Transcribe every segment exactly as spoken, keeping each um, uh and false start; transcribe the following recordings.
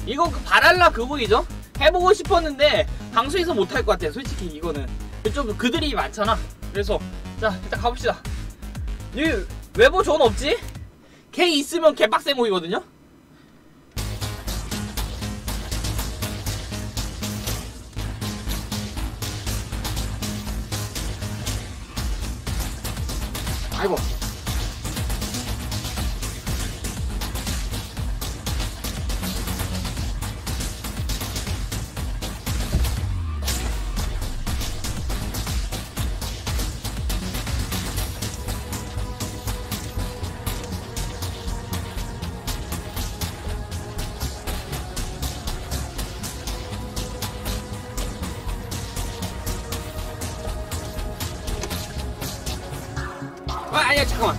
이거 그 바랄라 그분이죠? 해보고 싶었는데 방송에서 못할 것 같아요. 솔직히 이거는 좀 그들이 많잖아. 그래서 자 일단 가봅시다. 이 외부 조언 없지? 걔 있으면 개빡세 보이거든요? 아이고. 아, 아니야, 잠깐만.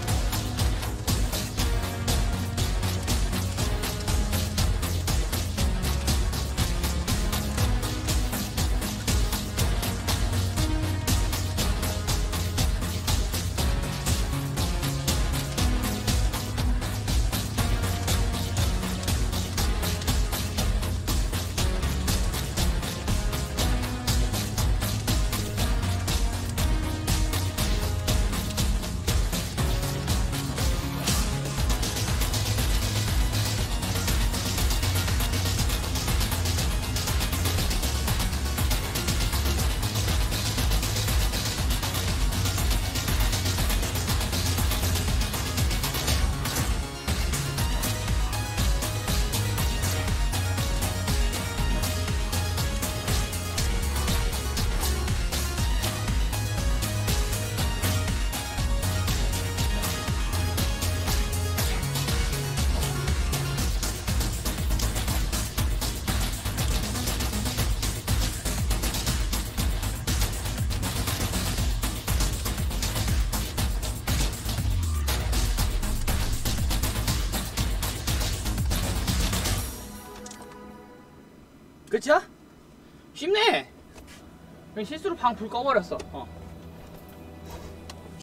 끝이야? 쉽네. 그냥 실수로 방 불 꺼버렸어. 어.